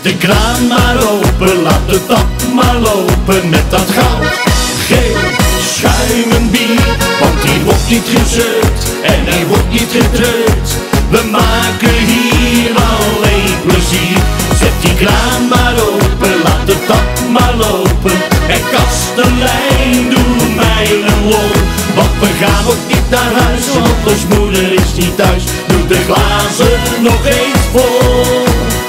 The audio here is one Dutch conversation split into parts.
de kraan maar open, laat de tap maar lopen met dat goud. Geel schuimen bier, want die wordt niet gezeurd en hij wordt niet getreurd. We maken hier alleen plezier. Zet die kraan maar open, laat de tap maar lopen. En kastelein, doe mij een lol. Want we gaan ook niet naar huis, want ons moeder is niet thuis. Doe de glazen nog eens vol.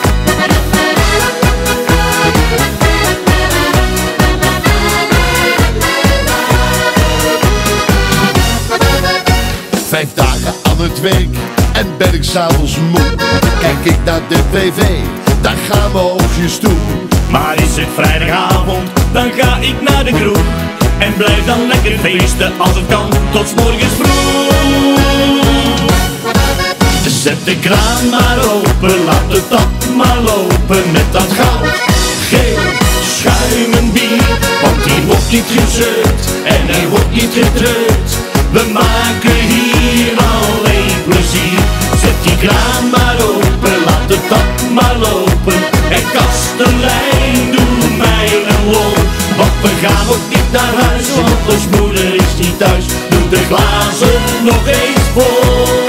Vijf dagen aan het werk en ben ik s'avonds moe. Kijk ik naar de tv, daar gaan mijn oogjes toe. Maar is het vrijdagavond, dan ga ik naar de kroeg. En blijf dan lekker feesten als het kan, tot 's morgens vroeg. Zet de kraan maar open, laat de tap maar lopen met dat goud. Geel schuimen bier, want die wordt niet gezeurd en hij wordt niet getreurd. We maken hier alleen plezier. Zet die kraan maar open, laat de tap maar lopen. En kastelein, doe mij een lol. Want we gaan ook niet naar huis, want ons moeder is niet thuis. Doe de glazen nog eens vol.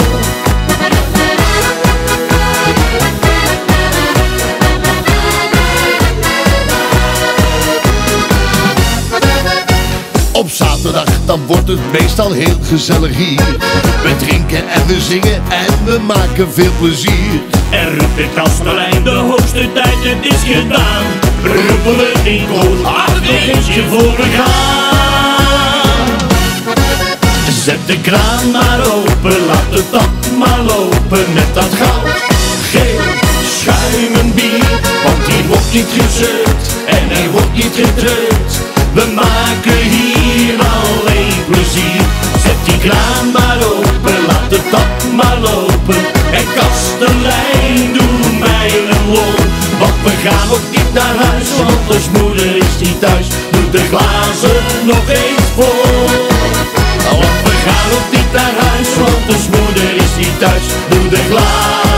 Op zaterdag dan wordt het meestal heel gezellig hier. We drinken en we zingen en we maken veel plezier. En roept de kastelein, de hoogste tijd, het is gedaan. Roepen we in koor, nog eentje voor we gaan. Zet de kraan maar open, laat de tap maar lopen met dat goud. Geel schuimen bier, want die wordt niet gezeurd en hij wordt niet getreurd. We maken hier alleen plezier. Zet die kraan maar open, laat de tap maar lopen. En kastelein, doe mij een lol. Want we gaan ook niet naar huis, want ons moeder is niet thuis. Doe de glazen nog eens vol. Want we gaan ook niet naar huis, want ons moeder is niet thuis. Doe de glazen